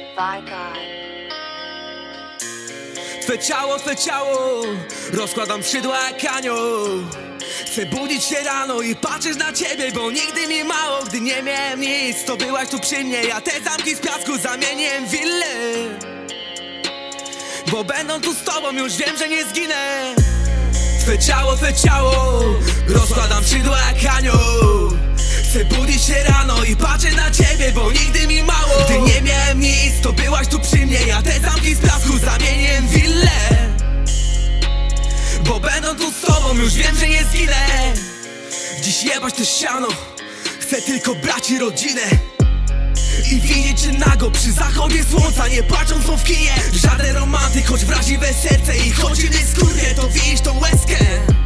Twe ciało, rozkładam skrzydła jak anioł. Chcę budzić się rano i patrzeć na ciebie, bo nigdy mi mało. Gdy nie miałem nic, to byłaś tu przy mnie. Ja te zamki z piasku zamieniłem w willę, bo będą tu z tobą, już wiem, że nie zginę. Twe ciało, rozkładam skrzydła jak anioł. Chcę budzić się rano i patrzeć na ciebie, bo nigdy mi mało. Gdy nie miałem nic, to byłaś tu przy mnie. Ja te zamki z piasku zamieniłem w willę, bo będą tu z tobą, już wiem, że nie zginę. Dziś jebać to ściano, chcę tylko brać i rodzinę i widzieć cię nago przy zachodzie słońca, nie patrząc w kinie. Żaden romantyk, choć wrażliwe serce i choć inny skórkę, to widzisz tą łezkę.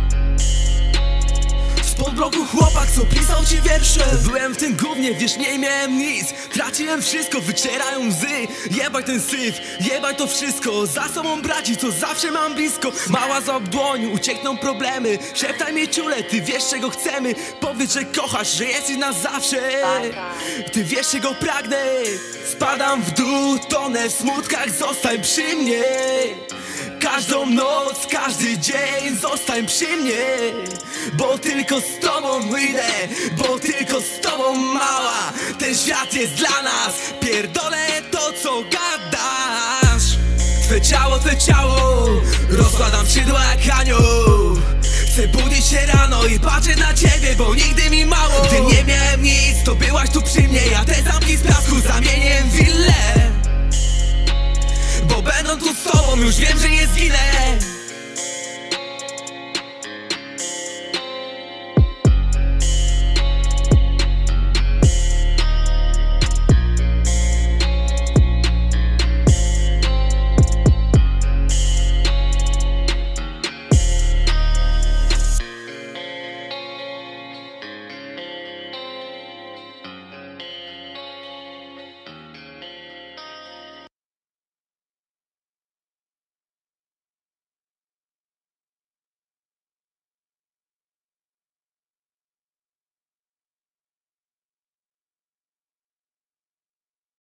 Spod bloku chłopak, co pisał ci wiersze. Byłem w tym gównie, wiesz, nie miałem nic. Traciłem wszystko, wycierają łzy. Jebaj ten syf, jebaj to wszystko. Za sobą braci, co zawsze mam blisko. Mała za dłoń, uciekną problemy. Szeptaj mi ciule, ty wiesz czego chcemy. Powiedz, że kochasz, że jesteś na zawsze. Ty wiesz czego pragnę. Spadam w dół, tonę w smutkach, zostań przy mnie. Każdą noc, każdy dzień zostań przy mnie, bo tylko z tobą idę, bo tylko z tobą mała. Ten świat jest dla nas, pierdolę to co gadasz. Twe ciało, rozkładam skrzydła jak anioł. Chcę budzić się rano i patrzeć na ciebie, bo nigdy mi mało. Gdy nie miałem nic, to byłaś tu przy mnie. Ja te zamki z piasku zamieniłem w willę, bo będą tu z tobą, już wiem, że nie zginę.